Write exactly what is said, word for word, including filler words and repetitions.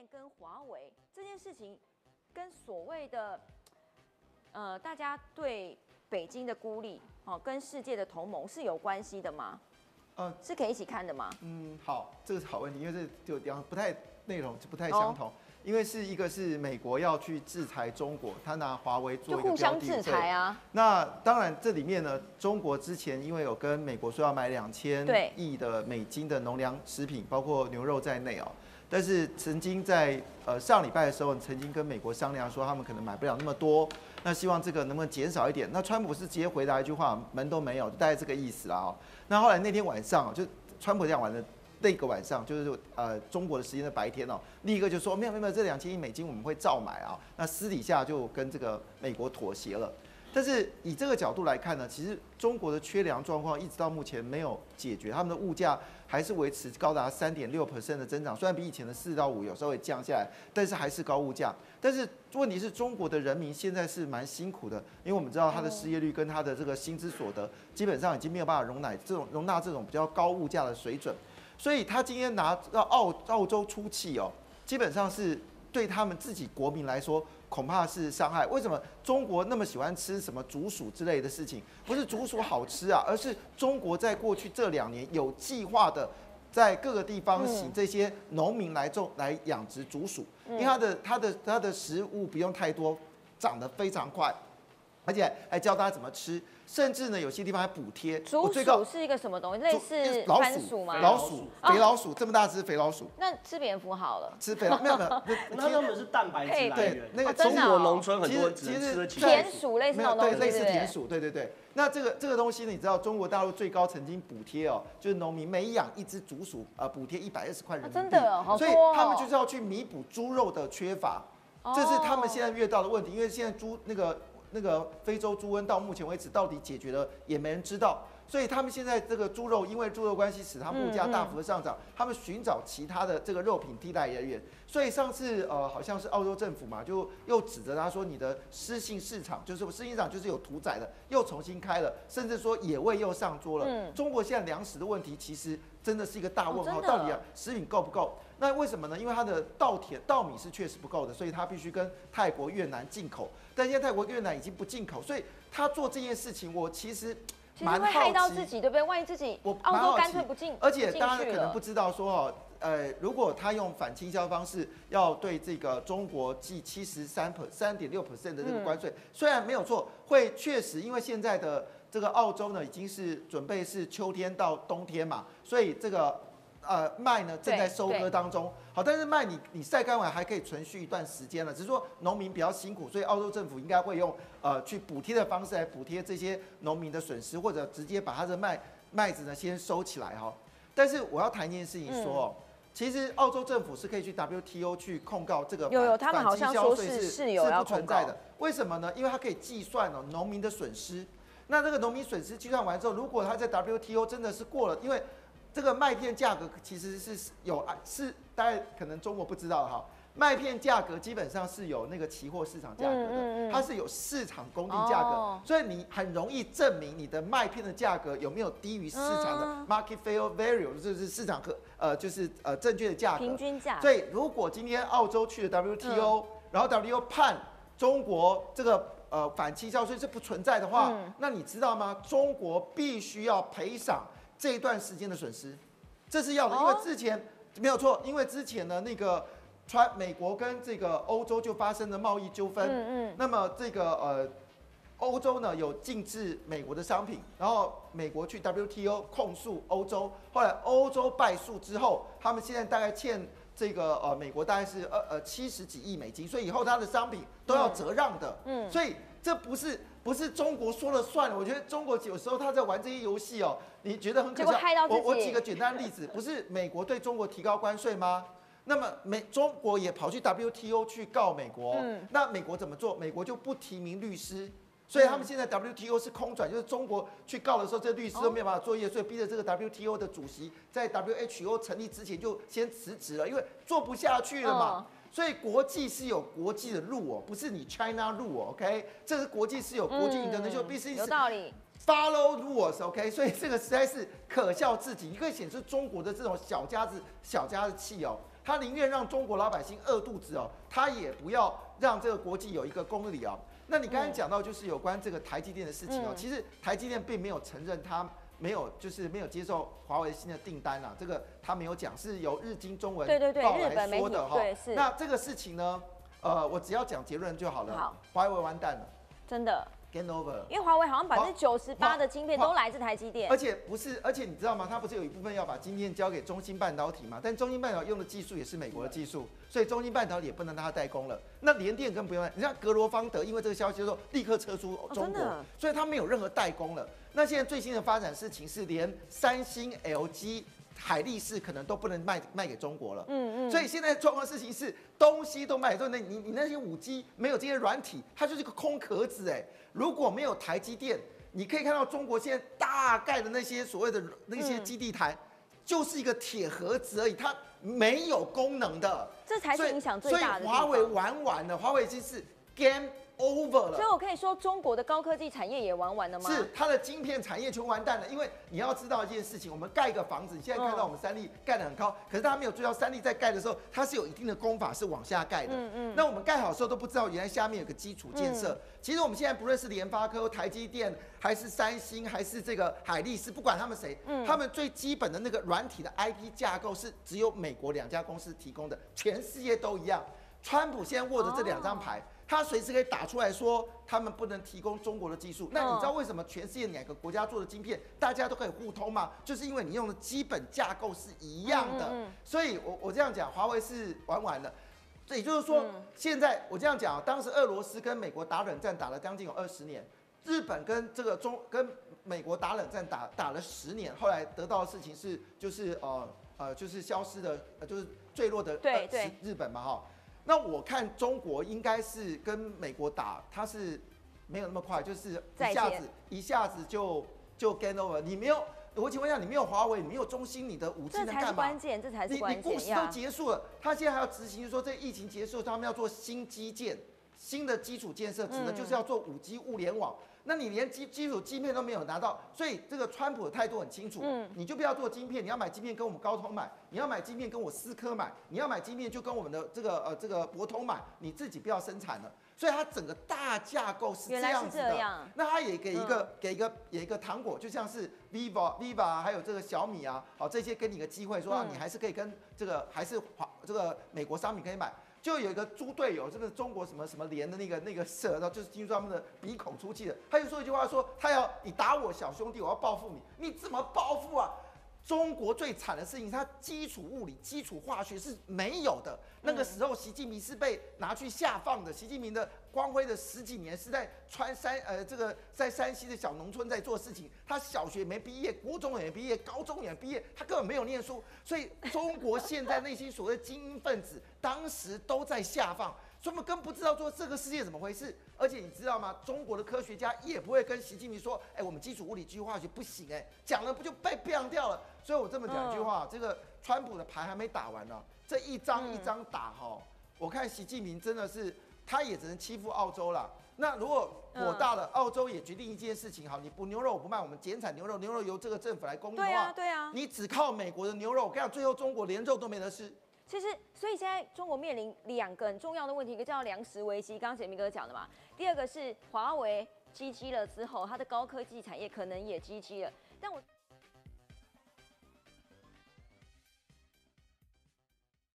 跟华为这件事情，跟所谓的呃大家对北京的孤立，哦，跟世界的同盟是有关系的吗？呃，是可以一起看的吗？ 嗯，好，这个是好问题，因为这就两不太内容就不太相同。哦，因为是一个是美国要去制裁中国，他拿华为做一个就互相制裁啊。 那当然这里面呢，中国之前因为有跟美国说要买两千亿的美金的农粮食品，包括牛肉在内哦。但是曾经在呃上礼拜的时候，曾经跟美国商量说他们可能买不了那么多，那希望这个能不能减少一点？那川普是直接回答一句话，门都没有，大概这个意思啦哦。那后来那天晚上就川普讲完了。那个晚上就是呃中国的时间的白天哦，立刻就说没有没有，这两千亿美金我们会照买啊。那私底下就跟这个美国妥协了。但是以这个角度来看呢，其实中国的缺粮状况一直到目前没有解决，他们的物价还是维持高达三点六 percent 的增长，虽然比以前的四到五有稍微降下来，但是还是高物价。但是问题是中国的人民现在是蛮辛苦的，因为我们知道他的失业率跟他的这个薪资所得基本上已经没有办法容纳这种容纳这种比较高物价的水准。所以他今天拿到澳澳洲出气哦，基本上是对他们自己国民来说，恐怕是伤害。为什么中国那么喜欢吃什么竹鼠之类的事情？不是竹鼠好吃啊，而是中国在过去这两年有计划的在各个地方请这些农民来种来养殖竹鼠，因为它的它的它的食物不用太多，长得非常快，而且还教大家怎么吃。甚至呢，有些地方还补贴。 竹鼠是一个什么东西？类似番薯吗？ 老鼠，肥老鼠，这么大只肥老鼠。 那吃蝙蝠好了。 吃肥老没有没有， 它根本是蛋白质来源。 那个中国农村很多人只能吃得起。 田鼠类似那种东西， 对，类似田鼠，对对对。那这个这个东西呢，你知道中国大陆最高曾经补贴哦，就是农民每养一只竹鼠，呃，补贴一百二十块人民币。 真的，好多。 所以他们就是要去弥补猪肉的缺乏，这是他们现在遇到的问题。因为现在猪那个。那个非洲猪瘟到目前为止到底解决了也没人知道，所以他们现在这个猪肉因为猪肉关系使它物价大幅的上涨，他们寻找其他的这个肉品替代人员。所以上次呃好像是澳洲政府嘛，就又指责他说你的湿性市场就是湿性市场就是有屠宰的，又重新开了，甚至说野味又上桌了。嗯、中国现在粮食的问题其实真的是一个大问号，哦、到底啊食品够不够？那为什么呢？因为它的稻田稻米是确实不够的，所以它必须跟泰国、越南进口。但现在泰国、越南已经不进口，所以他做这件事情，我其实蛮好奇， 会害到自己，对不对？万一自己澳洲干脆不进， 而且大家可能不知道说哦，呃，如果他用反倾销方式要对这个中国寄七十三 per 三点六 percent 的这个关税，嗯、虽然没有错，会确实因为现在的这个澳洲呢已经是准备是秋天到冬天嘛，所以这个。呃，麦呢正在收割当中，好，但是麦你你晒干完还可以存续一段时间了，只是说农民比较辛苦，所以澳洲政府应该会用呃去补贴的方式来补贴这些农民的损失，或者直接把他的麦麦子呢先收起来哈。但是我要谈一件事情说哦，嗯、其实澳洲政府是可以去 W T O 去控告这个有有，他们好像说是是有不存在的，为什么呢？因为它可以计算哦农民的损失，那这个农民损失计算完之后，如果他在 W T O 真的是过了，因为这个麦片价格其实是有是大概可能中国不知道哈，麦片价格基本上是有那个期货市场价格的，嗯嗯嗯它是有市场公定价格，哦、所以你很容易证明你的麦片的价格有没有低于市场的 market fair value， 就是市场可呃就是呃正确的价格平均价。 所以如果今天澳洲去了 W T O，、嗯、然后 W T O 判中国这个呃反倾销税是不存在的话，嗯、那你知道吗？中国必须要赔偿这一段时间的损失，这是要的，因为之前、哦、没有错，因为之前呢，那个川美国跟这个欧洲就发生了贸易纠纷，嗯嗯，那么这个呃，欧洲呢有禁止美国的商品，然后美国去 W T O 控诉欧洲，后来欧洲败诉之后，他们现在大概欠这个呃美国大概是呃呃七十几亿美金，所以以后它的商品都要折让的，嗯，所以这不是。不是中国说了算了，我觉得中国有时候他在玩这些游戏哦，你觉得很可笑。我我举个简单的例子，不是美国对中国提高关税吗？那么美中国也跑去 W T O 去告美国，嗯、那美国怎么做？美国就不提名律师，所以他们现在 W T O 是空转，就是中国去告的时候，这律师都没有办法作业，所以逼着这个 W T O 的主席在 W H O 成立之前就先辞职了，因为做不下去了嘛。嗯所以国际是有国际的路哦，不是你 China 路哦 ，OK？ 这是国际是有国际 international business，、嗯、 有道理。 Follow rules，OK？、Okay? 所以这个实在是可笑至极。你可以显示中国的这种小家子、小家子气哦。 他宁愿让中国老百姓饿肚子哦，他也不要让这个国际有一个公理哦。那你刚才讲到就是有关这个台积电的事情哦，嗯、其实台积电并没有承认他没有就是没有接受华为新的订单啊，这个他没有讲，是由日经中文报来说的哈。那这个事情呢，呃，我只要讲结论就好了。好，华为完蛋了， 真的。 Game over， 因为华为好像百分之九十八的晶片都来自台积电， 而且不是，而且你知道吗？它不是有一部分要把晶片交给中芯半导体嘛？但中芯半导体用的技术也是美国的技术，所以中芯半导体也不能让它代工了。那联电更不用，你像格罗方德，因为这个消息之后立刻撤出中国，哦、所以它没有任何代工了。那现在最新的发展事情是，连三星、L G。海力士可能都不能卖卖给中国了，嗯嗯，所以现在状况事情是东西都卖给中国，那你你那些五 G 没有这些软体，它就是个空壳子哎。如果没有台积电，你可以看到中国现在大概的那些所谓的那些基地台，嗯、就是一个铁盒子而已，它没有功能的， 这才是影响最大的。 所以华为玩完了，华为已经是 game over 了， 所以我可以说中国的高科技产业也玩完了吗？ 是，它的晶片产业全完蛋了。因为你要知道一件事情，我们盖一个房子，你现在看到我们三立盖得很高，可是它没有追到三立在盖的时候，它是有一定的工法是往下盖的。嗯嗯。那我们盖好的时候都不知道，原来下面有个基础建设。嗯、其实我们现在不论是联发科、台积电，还是三星，还是这个海力士，不管他们谁，嗯、他们最基本的那个软体的 I P 架构是只有美国两家公司提供的，全世界都一样。川普现在握着这两张牌。哦，他随时可以打出来说，他们不能提供中国的技术。那你知道为什么全世界两个国家做的晶片，大家都可以互通吗？就是因为你用的基本架构是一样的。嗯嗯嗯，所以我我这样讲，华为是玩完了。也就是说，嗯、现在我这样讲，当时俄罗斯跟美国打冷战打了将近有二十年，日本跟这个中跟美国打冷战打打了十年，后来得到的事情是就是呃呃就是消失的，呃就是坠落的对对日本嘛哈。那我看中国应该是跟美国打，它是没有那么快，就是一下子一下子就就 game over。你没有，我请问一下，你没有华为，你没有中兴，你的五 G 能干嘛？ 这才是关键，这才是关键。 你你故事都结束了，他现在还要执行，说这疫情结束，他们要做新基建、新的基础建设，指的就是要做五 G 物联网。嗯，那你连基基础晶片都没有拿到，所以这个川普的态度很清楚，嗯，你就不要做晶片，你要买晶片跟我们高通买，你要买晶片跟我思科买，你要买晶片就跟我们的这个呃这个博通买，你自己不要生产了。所以它整个大架构是这样子的。 原来是这样。 那它也给一个、嗯、给一个给一个糖果，就像是 vivo vivo 还有这个小米啊，好这些给你个机会说、啊，你还是可以跟这个还是华这个美国商品可以买。就有一个猪队友，这个中国什么什么联的那个那个社，然后就是听说他们的鼻孔出气的，他就说一句话说，他要你打我小兄弟，我要报复你，你怎么报复啊？中国最惨的事情，它基础物理、基础化学是没有的。那个时候，习近平是被拿去下放的。习近平的光辉的十几年是在川山呃这个在山西的小农村在做事情。他小学没毕业，国中也没毕业，高中也没毕业，他根本没有念书。所以中国现在那些所谓精英分子，当时都在下放。所以我们根本不知道说这个世界怎么回事，而且你知道吗？中国的科学家也不会跟习近平说，哎、欸，我们基础物理、基础化学不行、欸，哎，讲了不就被毙掉了？所以我这么讲一句话，嗯、这个川普的牌还没打完呢，这一张一张打哈，嗯、我看习近平真的是他也只能欺负澳洲啦。那如果火大了，嗯、澳洲也决定一件事情，好，你不牛肉我不卖，我们减产牛肉，牛肉由这个政府来供应的话， 对啊，对啊， 你只靠美国的牛肉，我跟你讲，最后中国连肉都没得吃。 其实，所以现在中国面临两个很重要的问题，一个叫粮食危机，刚刚杰明哥讲的嘛。第二个是华为 G G 了之后，它的高科技产业可能也 G G 了。但我。